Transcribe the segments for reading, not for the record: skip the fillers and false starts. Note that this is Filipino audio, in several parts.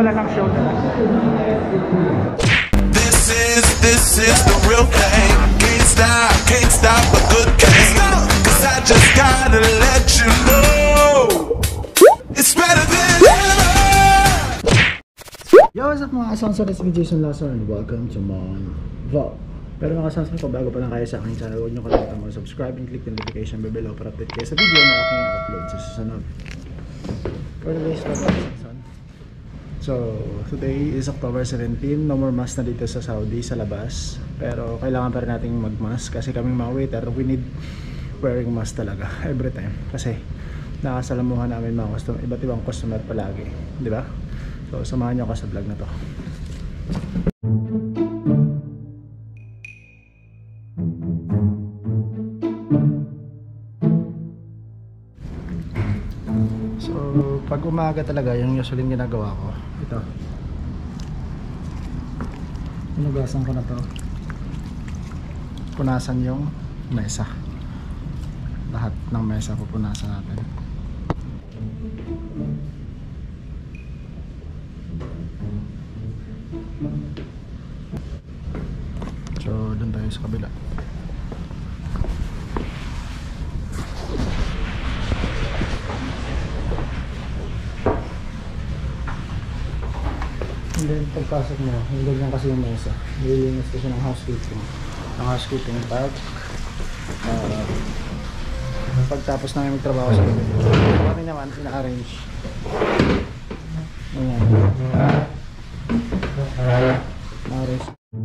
sila ng show nila. This is the real thing. Can't stop a good game. Cause I just gotta let you know it's better than ever. Yo, what's up mga kasonso? It's me Jason Lazar and welcome to my vlog. Pero mga kasonso, kung bago pa lang kayo sa aking channel, huwag nyo kalimutan mag-subscribe and click the notification bell below para update kayo sa video na aking upload sa susunod. For today's vlog, so today is October 17. No more mask na dito sa Saudi, sa labas. Pero kailangan pa rin nating mag-mask kasi kaming mga waiter, we need wearing mask talaga every time. Kasi nakasalamuhan namin mga customer, iba't ibang customer palagi, di ba? So samahan nyo ako sa vlog na to. So pag umaga talaga, yung usually ginagawa ko, ito, pinugasan ko na to, punasan yung mesa, lahat ng mesa pupunasan natin. So doon tayo sa kabila. And then pagpasok mo, hindi lang kasi yung mesa, nililinis kasi ng housekeeping. Ang housekeeping pag pagtapos namin magtrabaho sa gabi, kami naman ina-arrange. Ayan, na-arrange.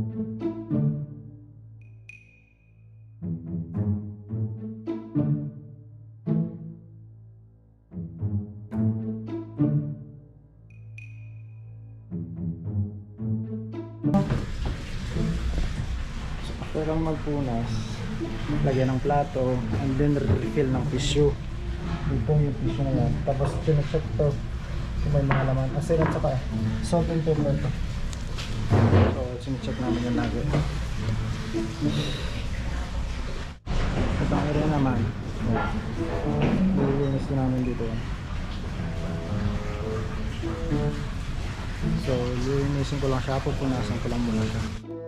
After lang magpunas, lagyan ng plato, and then refill ng tissue. Ito yung tissue na yan. Tapos chinecheck to kung may mga laman. Asin at saka salt and pepper to. So chinecheck namin yung lagi. Itong area naman, nililinis din namin dito yan. So lilinisin ko lang siya, pupunasan ko lang muna siya.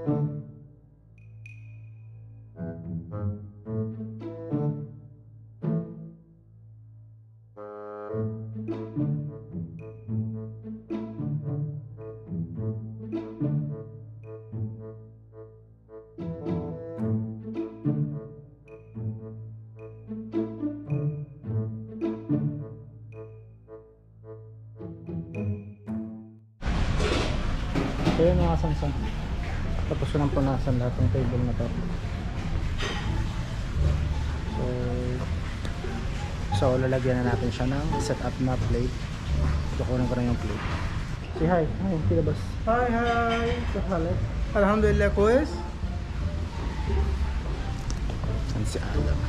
So yun mga samsam, tapos ko nang punasan lahat ng table na to. So lalagyan na natin siya ng set up na plate. Kukunin ko na yung plate. Say hi. Hi, kila boss. Hi, hi. Sa halit. Alhamdulillah, كويس. Yan si Adam.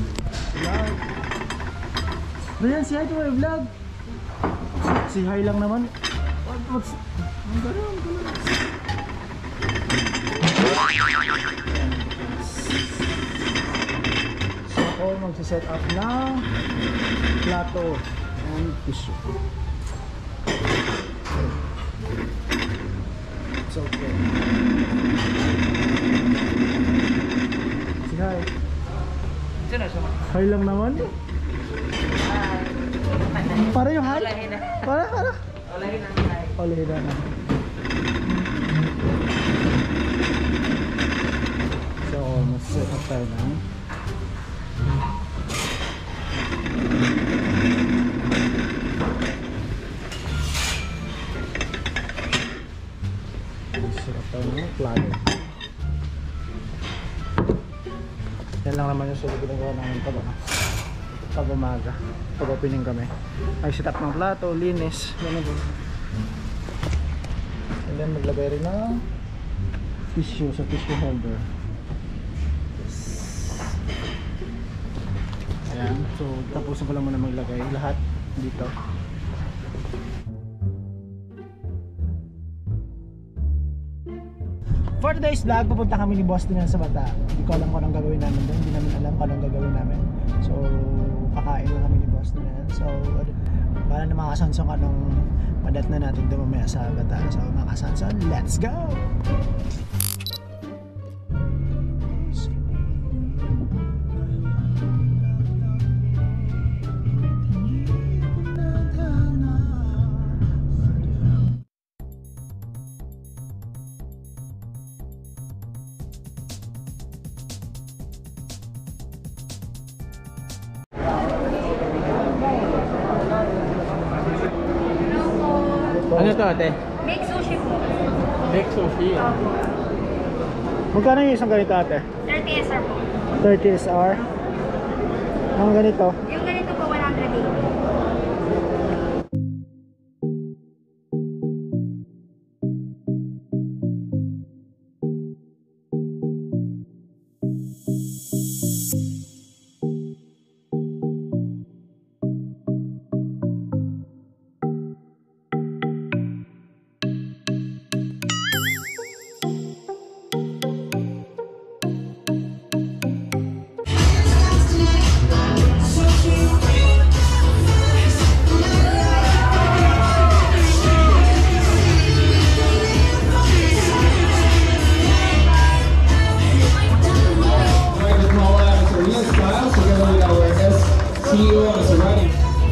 Brian, say hi to my vlog. Say hi lang naman. What's... Ang gano'n, So ako magsiset up ng plato and tissue. It's okay. Say hi. Hi lang naman. Para yung hi? Para. Olahin na. So, mag-set up tayo na plano. Yan lang naman yung sulit ginagawa namin pag umaga, pag opening kami. Ay, set up ng plato, linis, ganun din. And then maglagay rin ng tissue sa tissue holder. Ayan, so tapusin ko lang muna maglagay lahat dito. For today's vlog, pupunta kami ni Boss din sa Bata. Hindi ko alam kung anong gagawin namin doon. Hindi namin alam kung anong gagawin namin. So, kakain lang kami ni Boss din. So, para na mga kasansong anong Padat na natin doon mamaya sa Bataan. So mga kasansan, let's go! Ano to ate? Make sushi po. Bake sushi. Magkano yung isang ganito ate? 30 SR po. 30 SR. Ang ganito? Yung ganito po, 180. CEO of Serenity.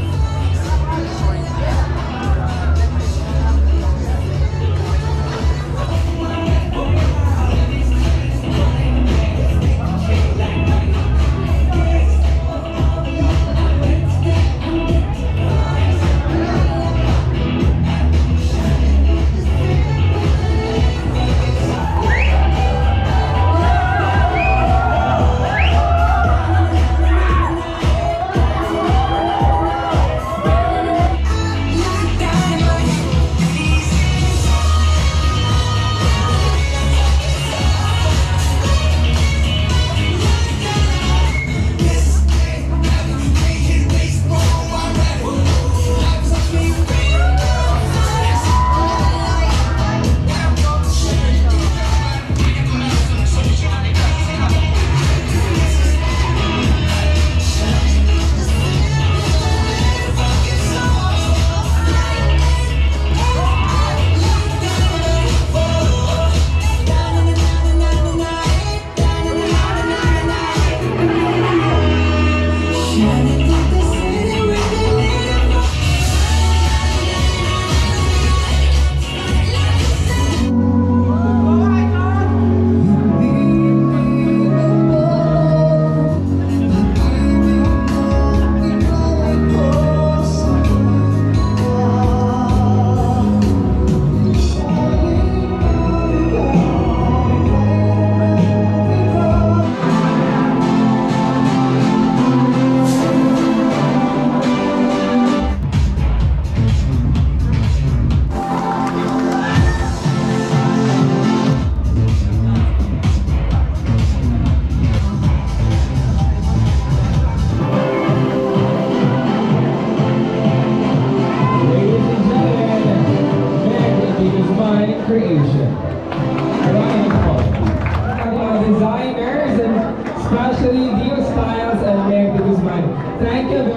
Creation. Designers and especially Dio Styles and Meg de Guzman. Thank you.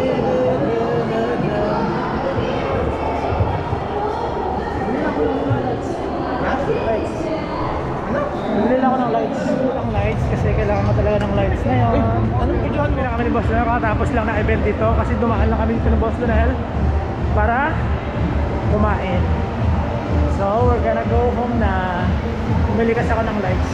Bili lang ako ng lights. Ng lights kasi kailangan mo talaga ng lights ngayon. Anong videohan? Bili kami ni Boss Donel. Kakatapos lang na event dito kasi dumaan lang kami dito ni Boss Donel para kumain. So we're gonna go home na. Bumili kasi ako ng lights.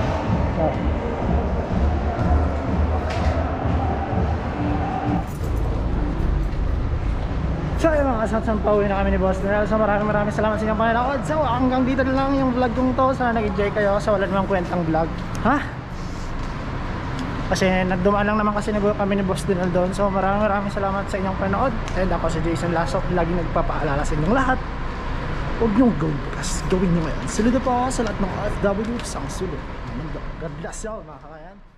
So yung mga kasama, pauwi na kami ni Boss Donel. So maraming salamat sa inyong panonood. So hanggang dito na lang yung vlog kong to. Sana nag-enjoy kayo sa wala namang kwentang vlog. Ha? Kasi nagdumaan lang naman kasi kami ni Boss Donel doon. So maraming salamat sa inyong panonood. And ako si Jason Lasok, lagi nagpapaalala sa inyong lahat. Huwag niyong gawin nyo ngayon. Saludo po sa lahat ng OFW sa sulod ng mundo. God bless y'all mga kakayan.